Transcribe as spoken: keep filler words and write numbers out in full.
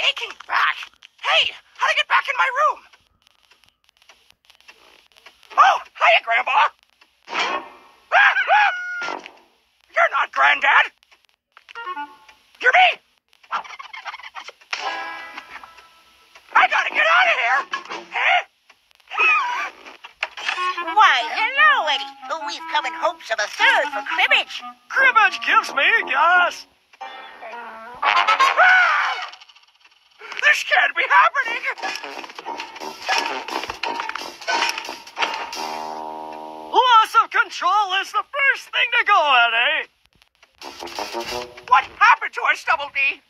sneaking back. Hey, how to get back in my room? Oh, hiya, Grandpa. Ah, ah! You're not Granddad. You're me. I gotta get out of here. Huh? Why, hello, Eddie. We've come in hopes of a third for cribbage. Cribbage gives me gas. Ah! This can't be happening. Loss of control is the first thing to go, Eddie. What happened to us, Double D?